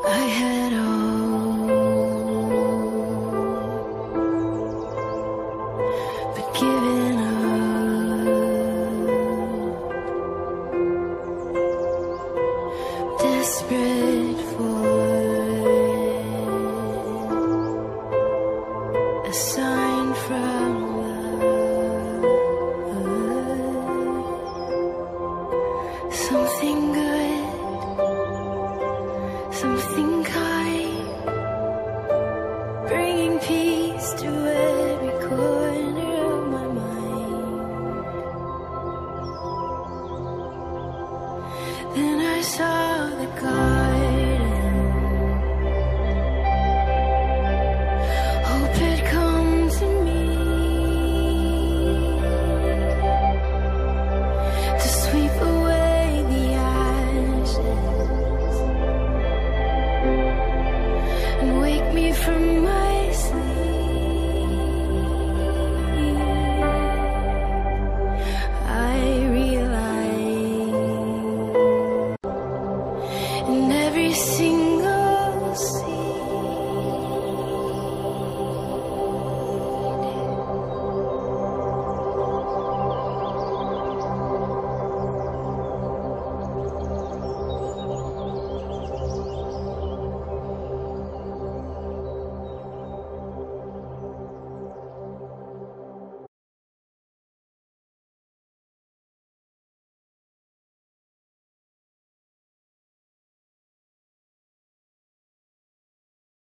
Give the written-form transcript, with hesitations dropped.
I had all but given up, desperate for a sign from love, something good, something kind, bringing peace to every corner of my mind. Then I saw the garden, hope had come to me to sweep away the ashes and wake me from my